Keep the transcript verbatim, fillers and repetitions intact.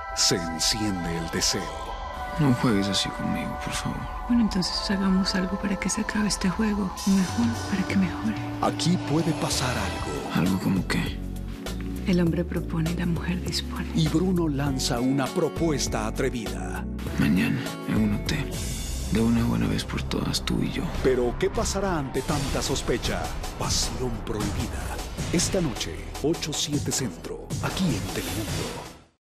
se enciende el deseo. No juegues así conmigo, por favor. Bueno, entonces hagamos algo para que se acabe este juego. O mejor, para que mejore. Aquí puede pasar algo. ¿Algo como qué? El hombre propone y la mujer dispone. Y Bruno lanza una propuesta atrevida. Mañana, en un hotel. De una buena vez por todas, tú y yo. Pero, ¿qué pasará ante tanta sospecha? Pasión prohibida. Esta noche, ocho siete Centro, aquí en Telemundo.